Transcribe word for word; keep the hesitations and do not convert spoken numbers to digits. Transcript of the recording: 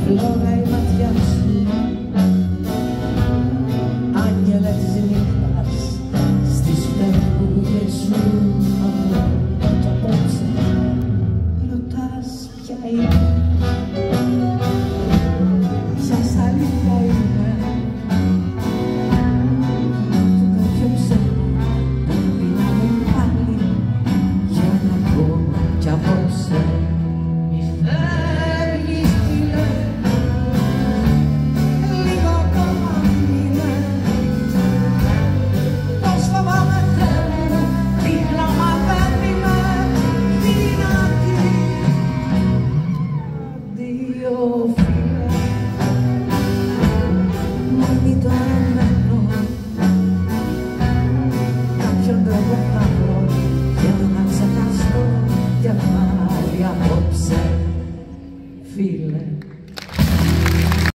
φλόγα η ματιά σου, άγγελε της νύχτας στις περγούδες σου. Από κι απόψε ρωτάς ποια είναι, σας αλήθεια είναι. Κάποιο ψέμα πρέπει να μου πάλι για να πω κι απόψε. Μη φεύγεις φίλε, λίγο ακόμα μείνε. Πώς φοβάμαι Θεέ μου, δίπλα μα δεν είμαι δυνατή. Αντίο φίλε, μόνη το αναμένω, κάποιον τρόπο